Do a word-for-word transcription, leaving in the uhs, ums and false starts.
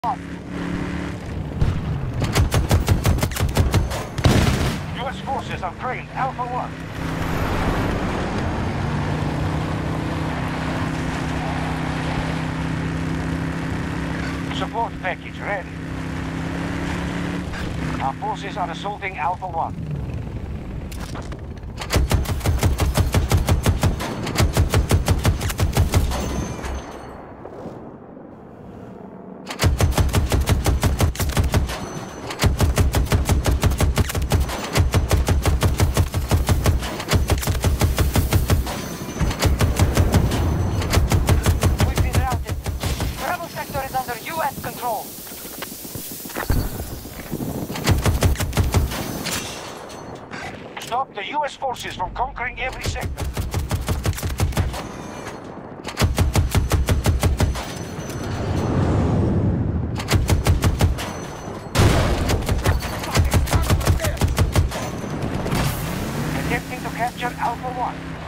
U S forces have trained Alpha one. Support package ready. Our forces are assaulting Alpha one. Control. Stop the U S forces from conquering every sector. Attempting to capture Alpha one.